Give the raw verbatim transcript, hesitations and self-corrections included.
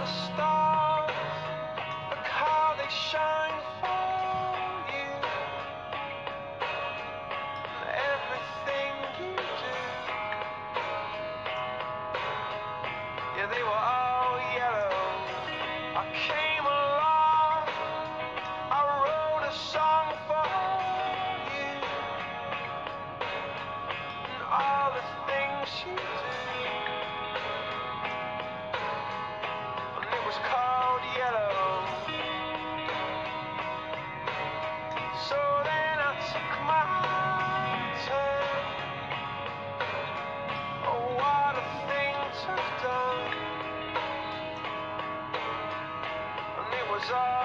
the stars, look how they shine for you. And everything you do, yeah, they were all yellow. I came along, I wrote a song for you, and all the things you do, and it was called Yellow. So then I took my turn. Oh, what a thing to have done. And it was all